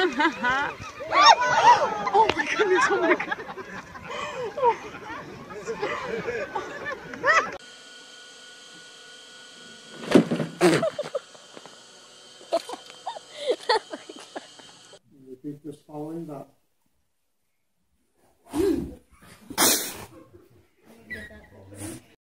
Oh my goodness, oh my god. We keep just following that.